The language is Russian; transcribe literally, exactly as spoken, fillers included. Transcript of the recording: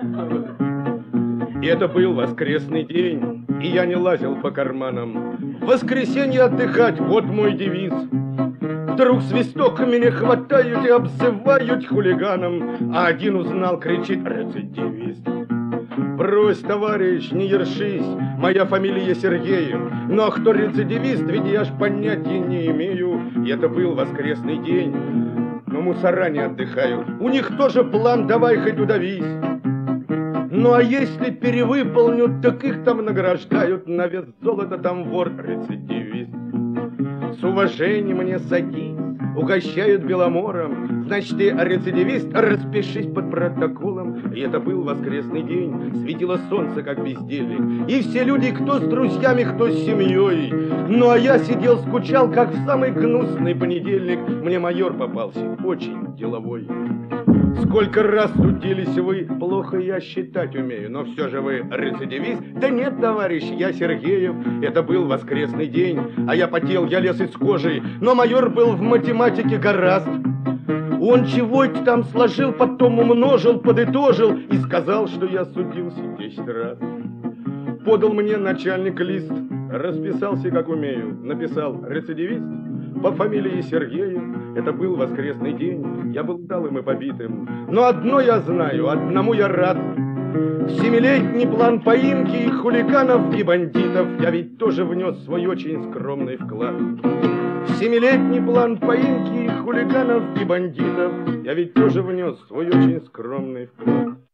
И это был воскресный день, и я не лазил по карманам. В воскресенье отдыхать — вот мой девиз. Вдруг свисток, меня хватают и обзывают хулиганом, а один узнал, кричит: рецидивист. Брось, товарищ, не ершись, моя фамилия Сергеев, но кто рецидивист, ведь я ж понятия не имею. И это был воскресный день, но мусора не отдыхают, у них тоже план «давай хоть удавись». Ну а если перевыполнят, так их там награждают, на вес золота там вор рецидивист. С уважением мне садись, угощают беломором, значит, ты рецидивист, распишись под протоколом. И это был воскресный день, светило солнце, как бездельник, и все люди, кто с друзьями, кто с семьей. Ну а я сидел, скучал, как в самый гнусный понедельник. Мне майор попался, очень деловой. Сколько раз судились вы, плохо я считать умею, но все же вы рецидивист. Да нет, товарищ, я Сергеев, это был воскресный день, а я потел, я лез из кожи, но майор был в математике гораст. Он чего-то там сложил, потом умножил, подытожил и сказал, что я судился десять раз. Подал мне начальник лист, расписался как умею, написал рецидивист по фамилии Сергеев. Это был воскресный день, я был талым и побитым, но одно я знаю, одному я рад. В семилетний план поимки хулиганов и бандитов я ведь тоже внес свой очень скромный вклад. В семилетний план поимки хулиганов и бандитов я ведь тоже внес свой очень скромный вклад.